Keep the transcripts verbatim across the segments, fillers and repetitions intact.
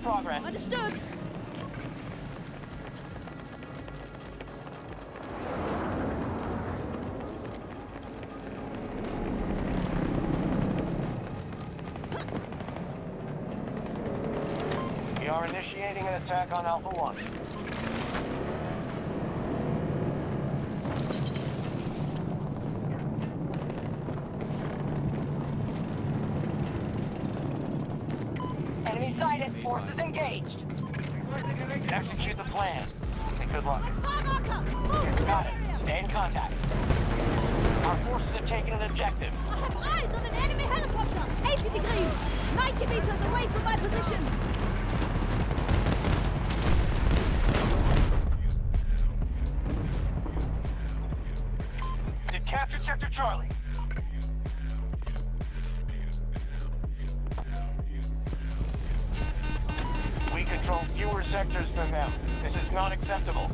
progress. Understood. We are initiating an attack on Alpha One. Enemy sighted. Forces engaged. Execute the plan. And good luck. Fire marker! Move to Got that it. area! Stay in contact. Our forces have taken an objective. I have eyes on an enemy helicopter! eighty degrees! ninety meters away from my position! Did capture Sector Charlie. We control fewer sectors than them. This is not acceptable.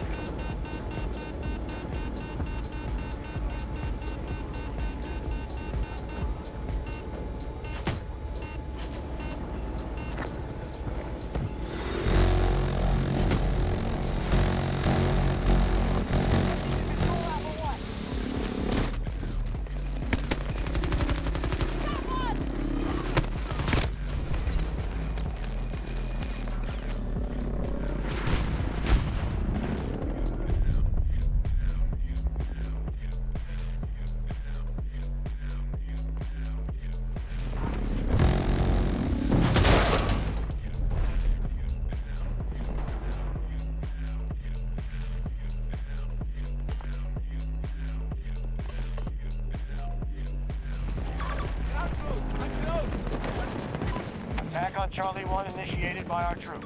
Attack on Charlie One initiated by our troops.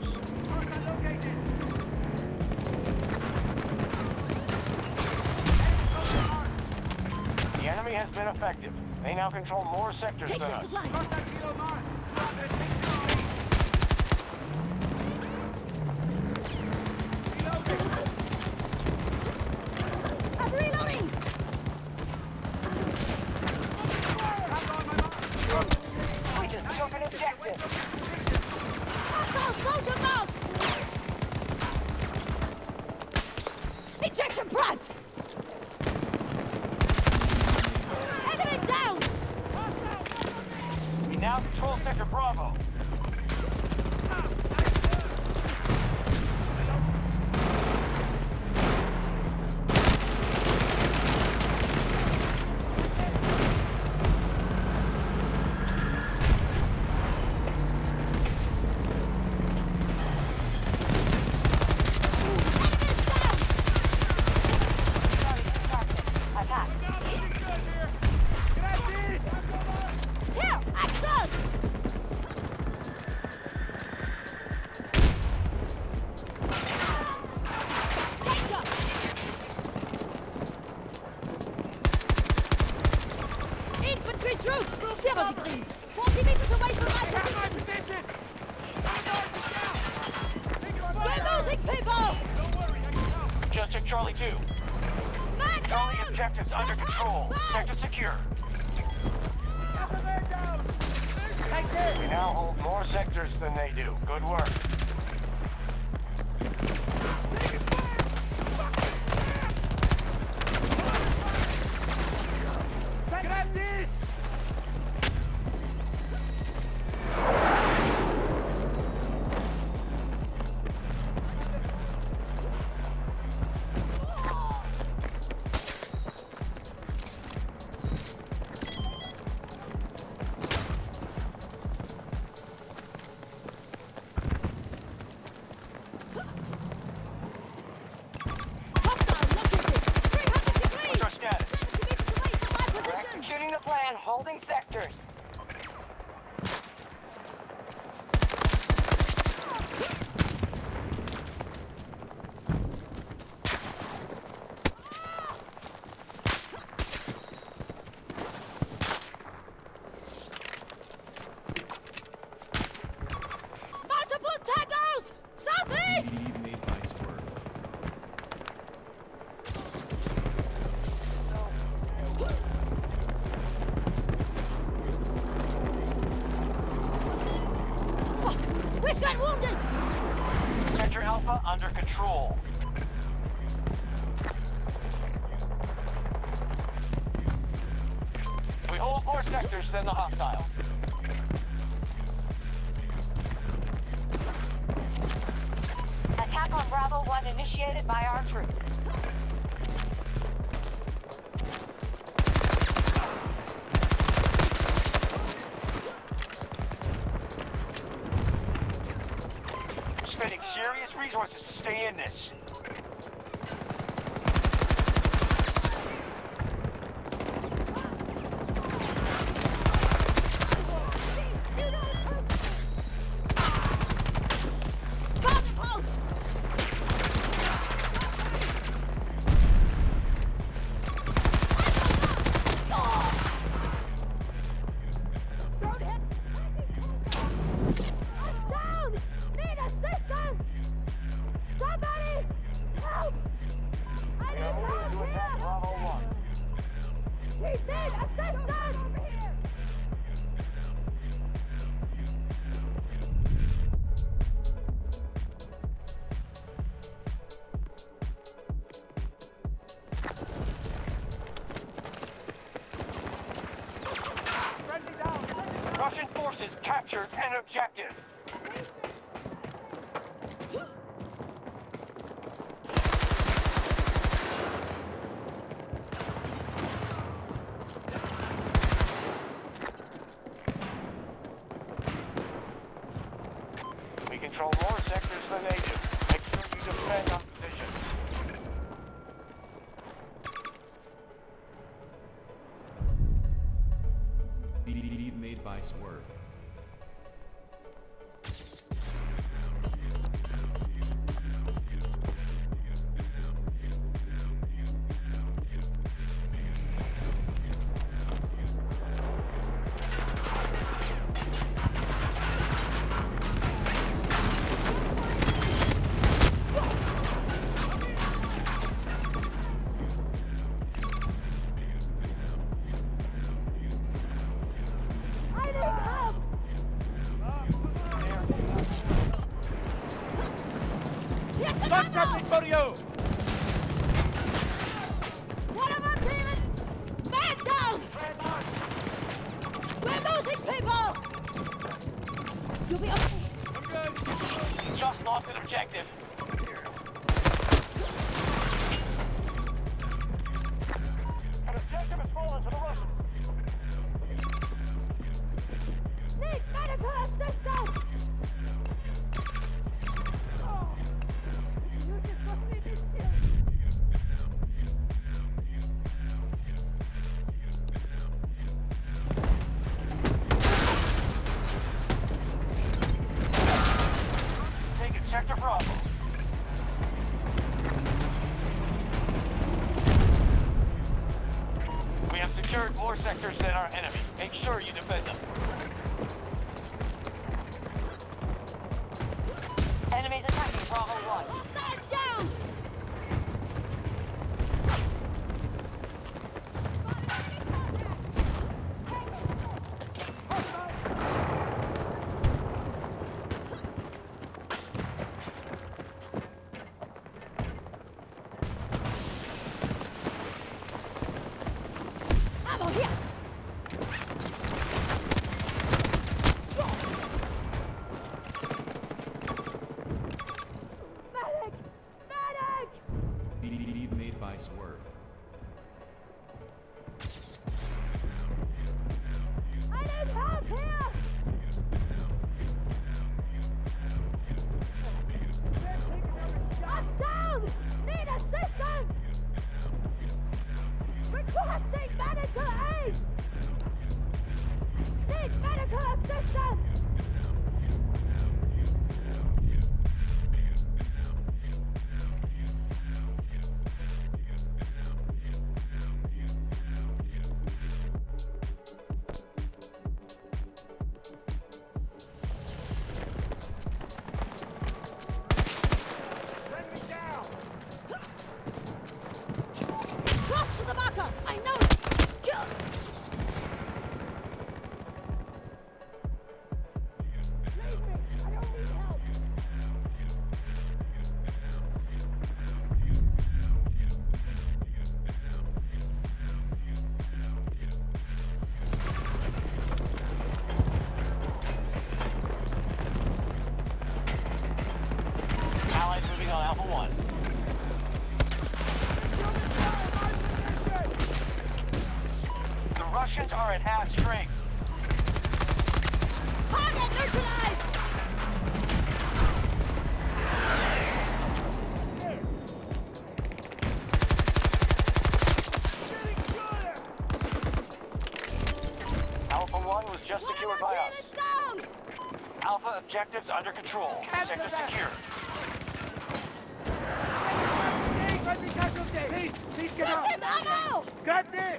The enemy has been effective. They now control more sectors Take than some us. supplies! I'm reloading! We just took an objective. Hostile soldier mount! Ejection plant! Enemy down! We now control Sector Bravo. Attack. Here! Axos! Danger! Infantry troop! Zero degrees! forty meters away from my position! We're losing people! Just took Charlie Two. Man Charlie down! objectives under control. Man! Sector secure. We now hold more sectors than they do. Good work. Hostile located! three hundred degrees! What's our status? seventy meters away from my We're position! executing the plan, holding sectors. Multiple tangos! Southeast! Lead made by Swerve. Fuck! We've got wounded! Alpha under control. We hold more sectors than the hostiles. Attack on Bravo one initiated by our troops. Spending serious resources to stay in this. Russian forces captured an objective. We control more sectors than they do. Make sure you defend our positions. Made by Swerve. Got something for you! What about David? Man down! We're losing people! You'll be okay. Just lost an objective. An objective has fallen to the Russians. Need medical assistance! Sector Bravo. We have secured more sectors than our enemy. Make sure you defend them. Enemies attacking Bravo one. Stand down! Ammo here! Medic! Medic! Made by Swerve. I need help here! I'm down! Need assistance! Requesting medical aid! Need medical assistance! Alpha One. The Russians are at half strength. Target neutralized! Alpha One was just One secured of our by team us. is down! Alpha objectives under control. Sector secure. Please, please get This out! is ammo! Grab this!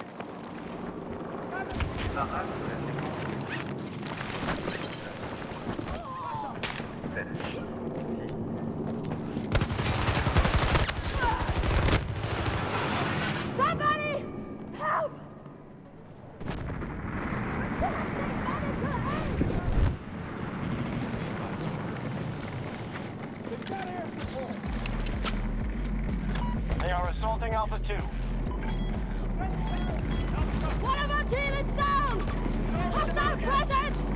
Somebody! Help! They are assaulting Alpha Two. One of our team is down! Hostile presence!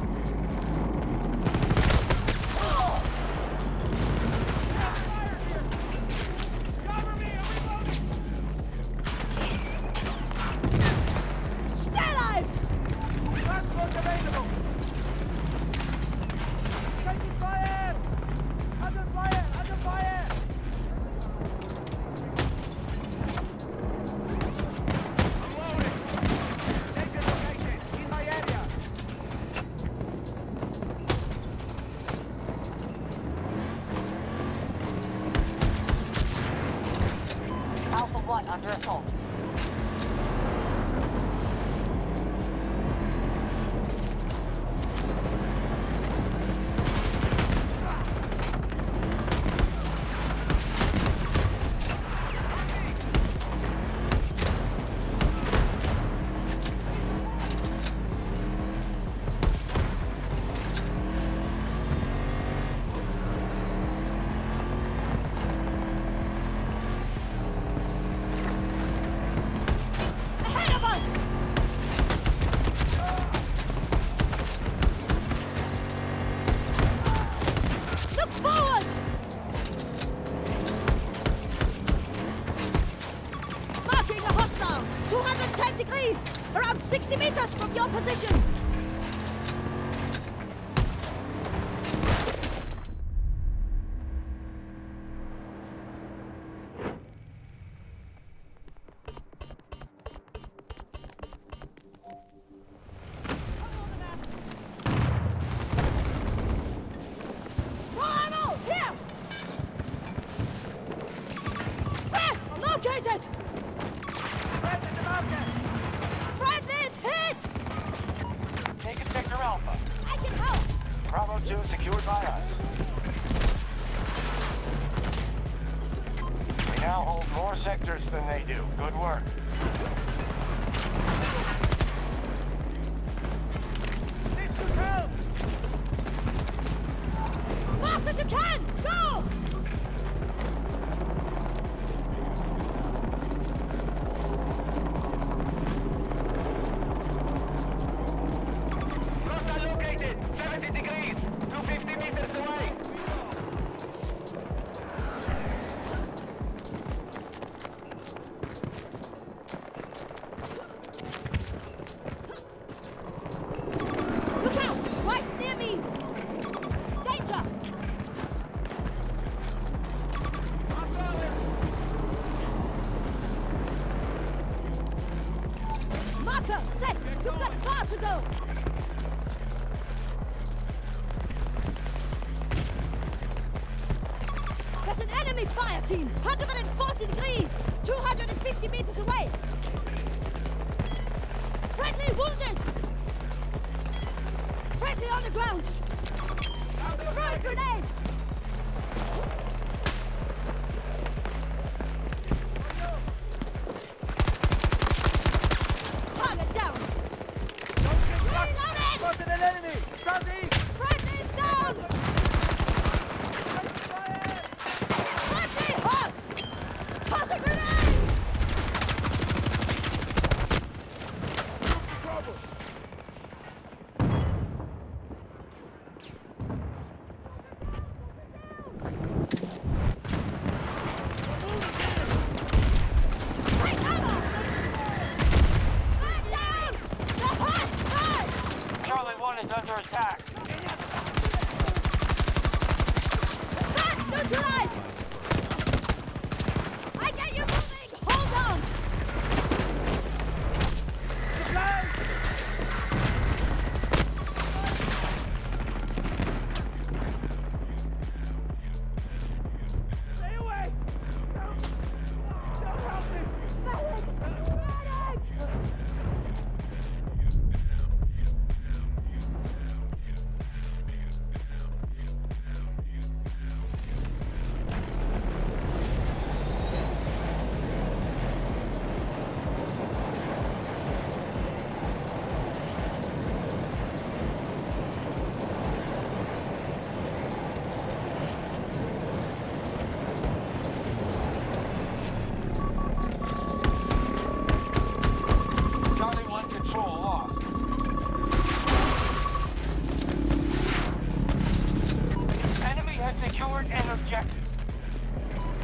Stay alive! Transport available! Taking fire! Under fire! Under fire! Unloading! Taken located! In my area! Alpha One under assault. Ahead of us! Look forward! Marking a hostile! two hundred ten degrees! Around sixty meters from your position! More ammo! Here! Threat located! Threat in the market! Friendly is hit! Taking Sector Alpha. I can help! Bravo Two secured by us. We now hold more sectors than they do. Good work. This should help! Fast as you can! Go! Hostile located. seventy degrees. two hundred fifty meters away. Look out! Right near me! Danger! Marker, set! You've got far to go! There's an enemy fire team! one hundred forty degrees! two hundred fifty meters away! Friendly wounded! Friendly on the ground! Throw a grenade! Target down! Reloading! Spotted an enemy! Southeast! Friendly is down! Fire! Friendly hot! Toss a grenade! Trouble!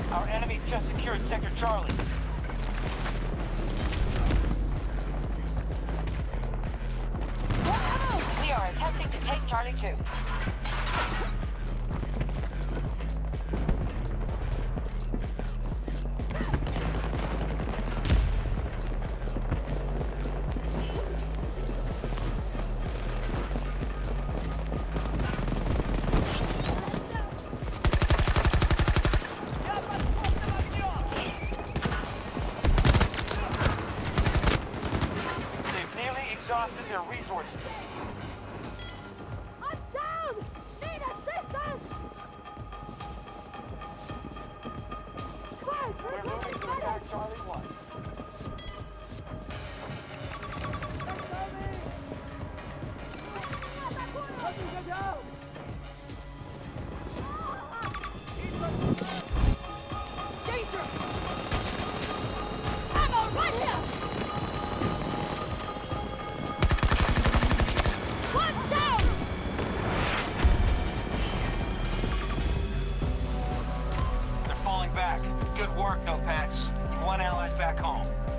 Our enemy just secured Sector Charlie. We are attempting to take Charlie two. They've nearly exhausted their resources. I'm down! Need assistance! Quiet, We're moving to attack Charlie one. Danger! Ammo right here! One down! They're falling back. Good work, no packs. One allies back home.